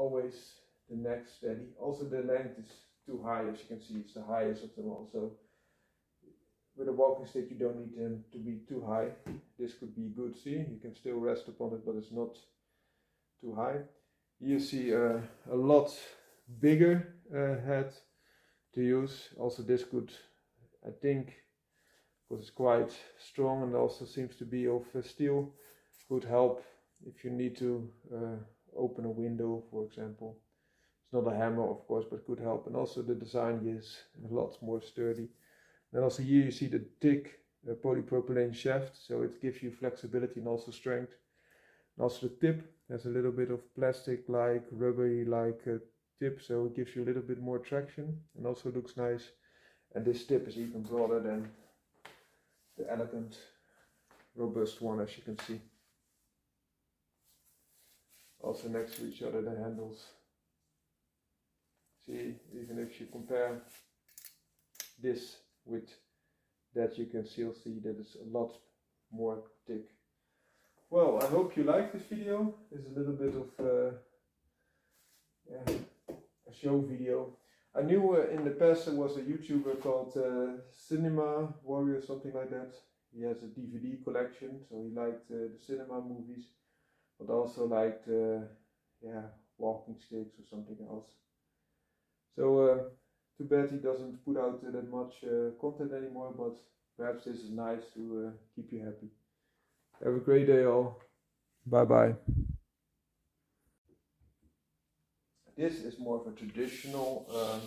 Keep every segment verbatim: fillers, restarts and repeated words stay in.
always the neck steady. Also the length is too high, as you can see, it's the highest of them all. So with a walking stick you don't need them to be too high. This could be good, see, you can still rest upon it, but it's not too high. You see uh, a lot bigger uh, head to use. Also this could, I think, because it's quite strong and also seems to be of uh, steel, could help if you need to uh, open a window, for example. It's not a hammer, of course, but could help. And also the design is a lot more sturdy. And also here you see the thick uh, polypropylene shaft, so it gives you flexibility and also strength. And also the tip has a little bit of plastic-like, rubbery-like uh, tip, so it gives you a little bit more traction and also looks nice. And this tip is even broader than the elegant, robust one, as you can see. Also next to each other the handles. See, even if you compare this with that, you can still see that it's a lot more thick. Well, I hope you liked this video. It's a little bit of uh, yeah, a show video. I knew uh, in the past there was a YouTuber called uh, Cinema Warrior, something like that. He has a D V D collection, so he liked uh, the cinema movies, but also liked uh, yeah, walking sticks or something else. So uh, too bad he doesn't put out uh, that much uh, content anymore, but perhaps this is nice to uh, keep you happy. Have a great day all. Bye bye. This is more of a traditional um,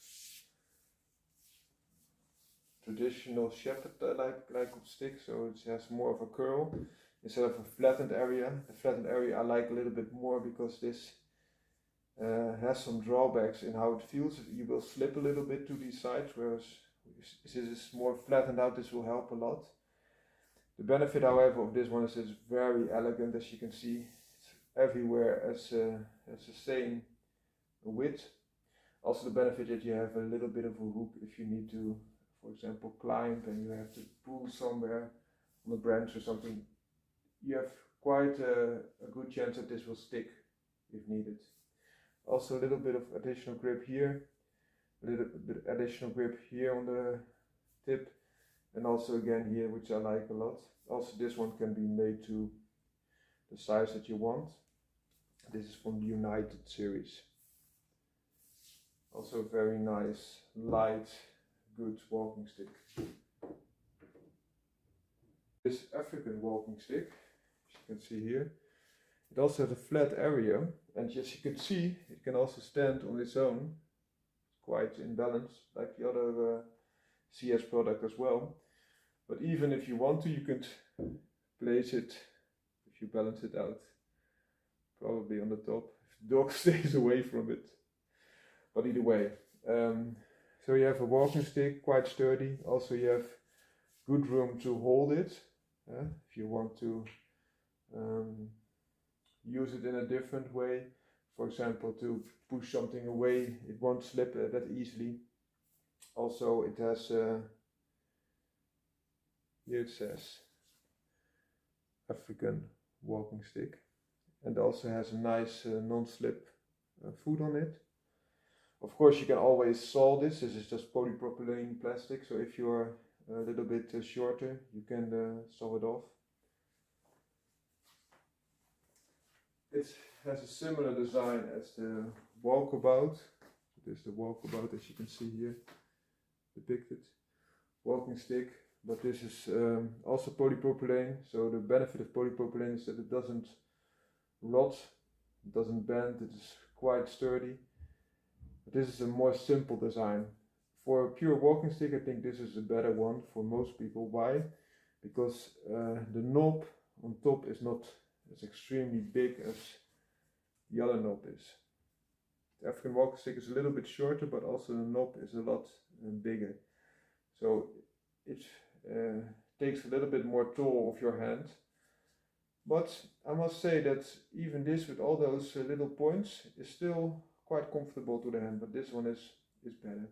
traditional shepherd uh, like, like stick, so it has more of a curl instead of a flattened area. The flattened area I like a little bit more because this uh, has some drawbacks in how it feels. You will slip a little bit to these sides, whereas if this is more flattened out, this will help a lot. The benefit, however, of this one is it's very elegant, as you can see. It's everywhere as, uh, as the same width. Also the benefit that you have a little bit of a hook if you need to, for example, climb and you have to pull somewhere on a branch or something. You have quite a, a good chance that this will stick if needed. Also a little bit of additional grip here, a little bit additional grip here on the tip, and also again here, which I like a lot. Also this one can be made to the size that you want. This is from the United series. Also very nice, light, good walking stick. This African walking stick, as you can see here, it also has a flat area, and as you can see, it can also stand on its own, quite in balance, like the other uh, C S product as well. But even if you want to, you could place it, if you balance it out, probably on the top, if the dog stays away from it. But either way, um, so you have a walking stick, quite sturdy. Also you have good room to hold it, uh, if you want to um, use it in a different way. For example, to push something away, it won't slip uh, that easily. Also it has, uh, here it says African walking stick, and also has a nice uh, non-slip uh, foot on it. Of course you can always saw this, this is just polypropylene plastic, so if you are a little bit uh, shorter you can uh, saw it off. It has a similar design as the walkabout. This is the walkabout, as you can see here depicted. Walking stick, but this is um, also polypropylene, so the benefit of polypropylene is that it doesn't rot, it doesn't bend, it is quite sturdy. But this is a more simple design. For a pure walking stick, I think this is a better one for most people. Why? Because uh, the knob on top is not as extremely big as the other knob is. The African walking stick is a little bit shorter, but also the knob is a lot uh, bigger. So it uh, takes a little bit more toll of your hand. But I must say that even this, with all those uh, little points, is still quite comfortable to the hand, but this one is, is better.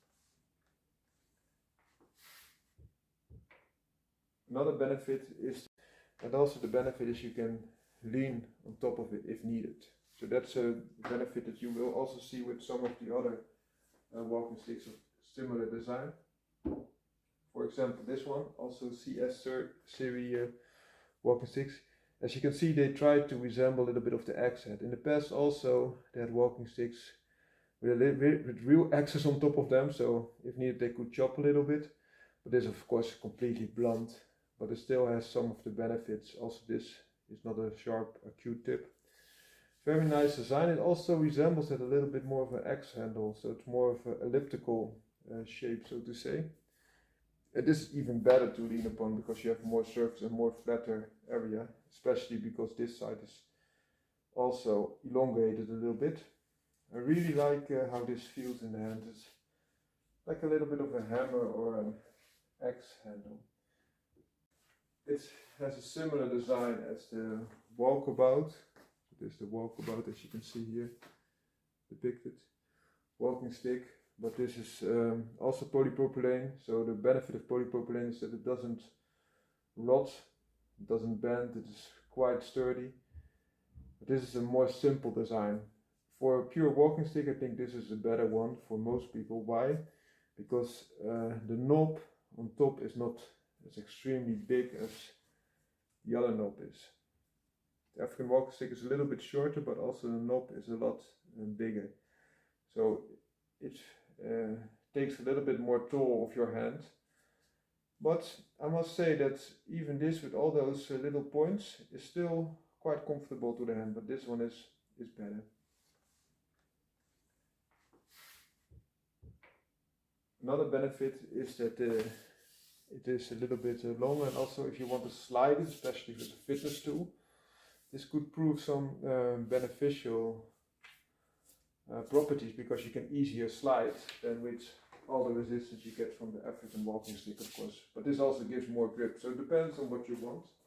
Another benefit is, and also the benefit is you can lean on top of it if needed. So that's a benefit that you will also see with some of the other uh, walking sticks of similar design. For example, this one, also C S series uh, walking sticks. As you can see, they try to resemble a little bit of the axe head. In the past also, they had walking sticks with, a little, with real axes on top of them, so if needed they could chop a little bit. But this of course completely blunt, but it still has some of the benefits. Also this is not a sharp acute tip. Very nice design. It also resembles it a little bit more of an axe handle, so it's more of an elliptical uh, shape, so to say. It is even better to lean upon because you have more surface and more flatter area, especially because this side is also elongated a little bit. I really like uh, how this feels in the hand. It's like a little bit of a hammer or an axe handle. It has a similar design as the walkabout. This is the walkabout, as you can see here depicted. Walking stick. But this is um, also polypropylene, so the benefit of polypropylene is that it doesn't rot, it doesn't bend, it is quite sturdy. But this is a more simple design. For a pure walking stick, I think this is a better one for most people. Why? Because uh, the knob on top is not as extremely big as the other knob is. The African walking stick is a little bit shorter, but also the knob is a lot uh, bigger. So it uh, takes a little bit more toll of your hand. But I must say that even this, with all those uh, little points, is still quite comfortable to the hand, but this one is, is better. Another benefit is that uh, it is a little bit uh, longer, and also if you want to slide it, especially with a fitness tool, this could prove some uh, beneficial Uh, properties, because you can easier slide than with all the resistance you get from the African walking stick, of course. But this also gives more grip, so it depends on what you want.